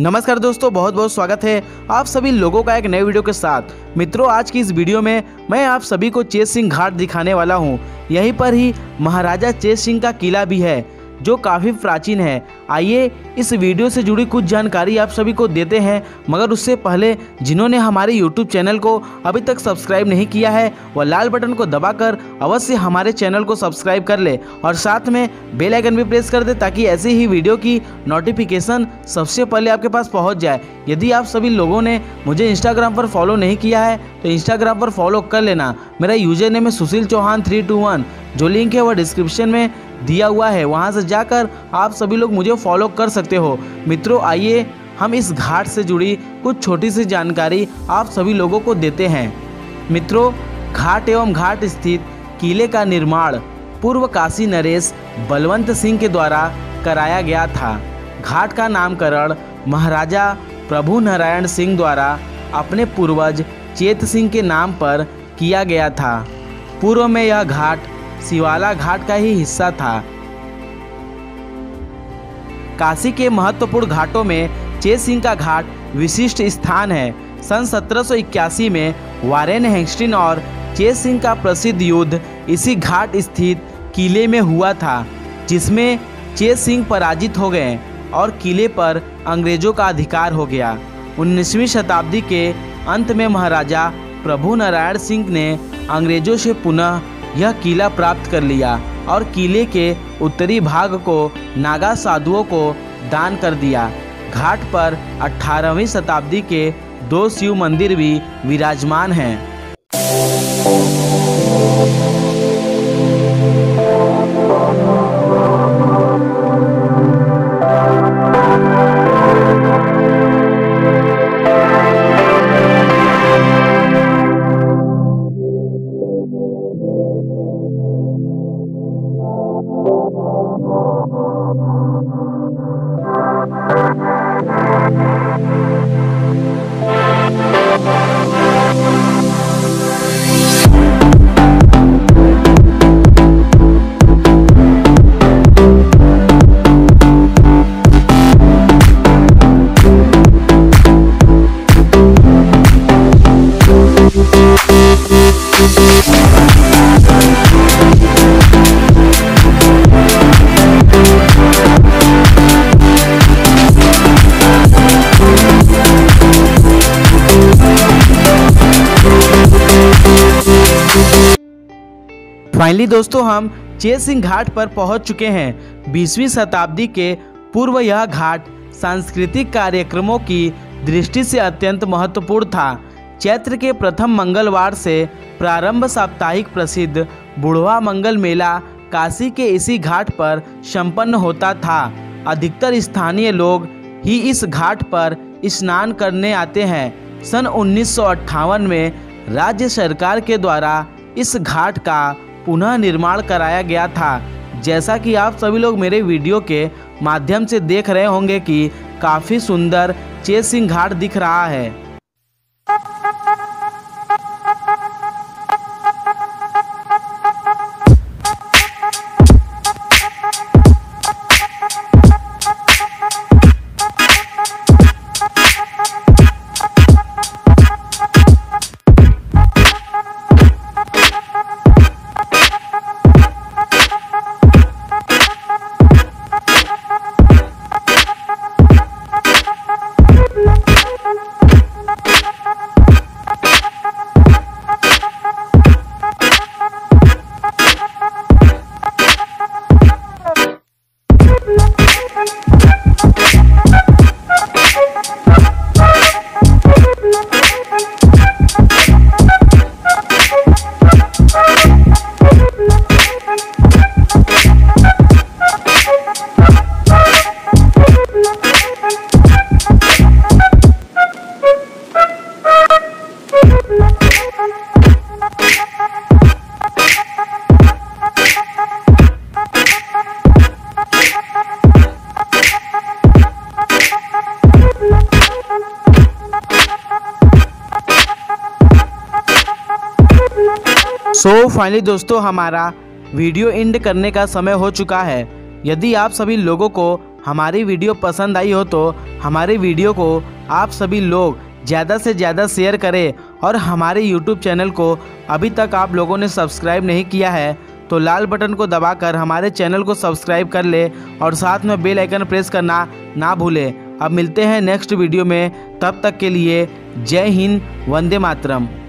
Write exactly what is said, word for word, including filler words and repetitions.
नमस्कार दोस्तों, बहुत बहुत स्वागत है आप सभी लोगों का एक नए वीडियो के साथ। मित्रों, आज की इस वीडियो में मैं आप सभी को चेत सिंह घाट दिखाने वाला हूं। यहीं पर ही महाराजा चेत सिंह का किला भी है जो काफ़ी प्राचीन है। आइए इस वीडियो से जुड़ी कुछ जानकारी आप सभी को देते हैं, मगर उससे पहले जिन्होंने हमारे यूट्यूब चैनल को अभी तक सब्सक्राइब नहीं किया है वह लाल बटन को दबाकर अवश्य हमारे चैनल को सब्सक्राइब कर ले और साथ में बेल आइकन भी प्रेस कर दे ताकि ऐसे ही वीडियो की नोटिफिकेशन सबसे पहले आपके पास पहुंच जाए। यदि आप सभी लोगों ने मुझे इंस्टाग्राम पर फॉलो नहीं किया है तो इंस्टाग्राम पर फॉलो कर लेना। मेरा यूजर नेम है Sushil Chauhan three two one, जो लिंक है वह डिस्क्रिप्शन में दिया हुआ है, वहां से जाकर आप सभी लोग मुझे फॉलो कर सकते हो। मित्रों, आइए हम इस घाट से जुड़ी कुछ छोटी सी जानकारी आप सभी लोगों को देते हैं। मित्रों, घाट एवं घाट स्थित किले का निर्माण पूर्व काशी नरेश बलवंत सिंह के द्वारा कराया गया था। घाट का नामकरण महाराजा प्रभु नारायण सिंह द्वारा अपने पूर्वज चेत सिंह के नाम पर किया गया था। पूर्व में यह घाट शिवाला घाट का ही हिस्सा था। काशी के महत्वपूर्ण घाटों में चेत सिंह का घाट विशिष्ट स्थान है। सन सत्रह सौ इक्यासी में वारेन हेस्टिंग्स और चेत सिंह का प्रसिद्ध युद्ध इसी घाट स्थित किले में हुआ था, जिसमें चेत सिंह पराजित हो गए और किले पर अंग्रेजों का अधिकार हो गया। उन्नीसवीं शताब्दी के अंत में महाराजा प्रभु नारायण सिंह ने अंग्रेजों से पुनः यह किला प्राप्त कर लिया और किले के उत्तरी भाग को नागा साधुओं को दान कर दिया। घाट पर अठारहवीं शताब्दी के दो शिव मंदिर भी विराजमान हैं। फाइनली दोस्तों, हम चेत सिंह घाट पर पहुंच चुके हैं। बीसवीं शताब्दी के पूर्व यह घाट सांस्कृतिक कार्यक्रमों की दृष्टि से अत्यंत महत्वपूर्ण था। चैत्र के प्रथम मंगलवार से प्रारंभ साप्ताहिक प्रसिद्ध बुढ़वा मंगल मेला काशी के इसी घाट पर संपन्न होता था। अधिकतर स्थानीय लोग ही इस घाट पर स्नान करने आते हैं। सन उन्नीस सौ अट्ठावन में राज्य सरकार के द्वारा इस घाट का पुनः निर्माण कराया गया था। जैसा कि आप सभी लोग मेरे वीडियो के माध्यम से देख रहे होंगे कि काफ़ी सुंदर चेत सिंह घाट दिख रहा है। सो so, फाइनली दोस्तों, हमारा वीडियो एंड करने का समय हो चुका है। यदि आप सभी लोगों को हमारी वीडियो पसंद आई हो तो हमारे वीडियो को आप सभी लोग ज़्यादा से ज़्यादा शेयर करें और हमारे यूट्यूब चैनल को अभी तक आप लोगों ने सब्सक्राइब नहीं किया है तो लाल बटन को दबाकर हमारे चैनल को सब्सक्राइब कर ले और साथ में बेल आइकन प्रेस करना ना भूलें। अब मिलते हैं नेक्स्ट वीडियो में, तब तक के लिए जय हिंद, वंदे मातरम।